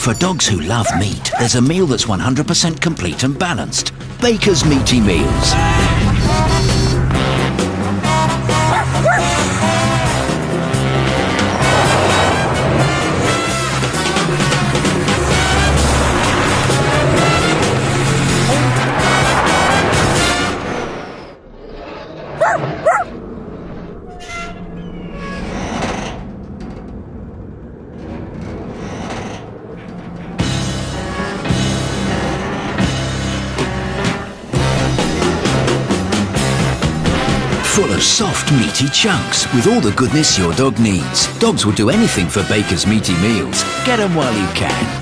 For dogs who love meat, there's a meal that's 100% complete and balanced. Baker's Meaty Meals. Full of soft, meaty chunks with all the goodness your dog needs. Dogs will do anything for Baker's Meaty Meals. Get 'em while you can.